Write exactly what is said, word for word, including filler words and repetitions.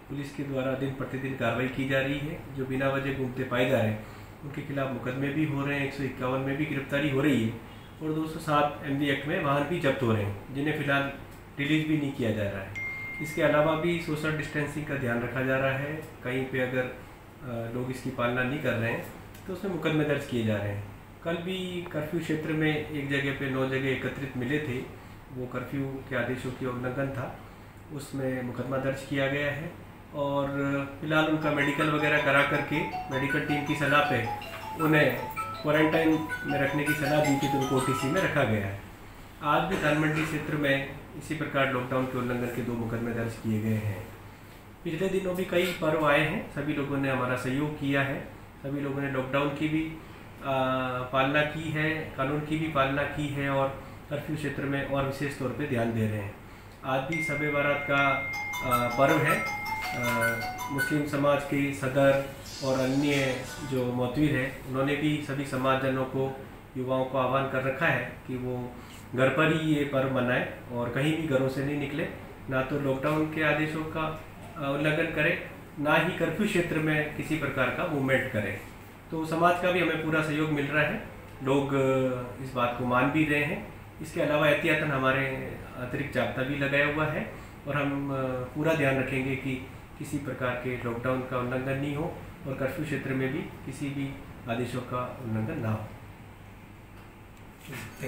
Police के द्वारा दिन प्रतिदिन कार्रवाई की जा रही है। जो बिना वजह घूमते पाए जा रहे हैं उनके खिलाफ मुकदमे भी हो रहे हैं, एक सौ इक्यावन में भी गिरफ्तारी हो रही है और दो सौ सात एम वी एक्ट में वाहन भी जब्त हो रहे हैं, जिन्हें फिलहाल रिलीज भी नहीं किया जा रहा है। इसके अलावा भी सोशल डिस्टेंसिंग का ध्यान रखा जा रहा है। कहीं पे अगर लोग इसकी पालना नहीं कर रहे हैं तो उसमें मुकदमे दर्ज किए जा रहे हैं। कल भी कर्फ्यू क्षेत्र में एक जगह पे नौ जगह एकत्रित मिले थे, वो कर्फ्यू के आदेशों की उल्लंघन था, उसमें मुकदमा दर्ज किया गया है और फिलहाल उनका मेडिकल वगैरह करा करके मेडिकल टीम की सलाह पे उन्हें क्वारंटाइन में रखने की सलाह दी थी, तो उनको ओ टी सी में रखा गया है। आज भी धान मंडी क्षेत्र में इसी प्रकार लॉकडाउन के उल्लंघन के दो मुकदमे दर्ज किए गए हैं। पिछले दिनों भी कई पर्व आए हैं, सभी लोगों ने हमारा सहयोग किया है, सभी लोगों ने लॉकडाउन की भी आ, पालना की है, कानून की भी पालना की है और कर्फ्यू क्षेत्र में और विशेष तौर पे ध्यान दे रहे हैं। आज भी शब-ए बारात का आ, पर्व है। आ, मुस्लिम समाज के सदर और अन्य जो मौतवीर हैं उन्होंने भी सभी समाजजनों को, युवाओं को आह्वान कर रखा है कि वो घर पर ही ये पर्व मनाएं और कहीं भी घरों से नहीं निकले, ना तो लॉकडाउन के आदेशों का उल्लंघन करें, ना ही कर्फ्यू क्षेत्र में किसी प्रकार का मूवमेंट करें। तो समाज का भी हमें पूरा सहयोग मिल रहा है, लोग इस बात को मान भी रहे हैं। इसके अलावा एहतियातन हमारे अतिरिक्त जाब्ता भी लगाया हुआ है और हम पूरा ध्यान रखेंगे कि किसी प्रकार के लॉकडाउन का उल्लंघन नहीं हो और कर्फ्यू क्षेत्र में भी किसी भी आदेशों का उल्लंघन ना हो।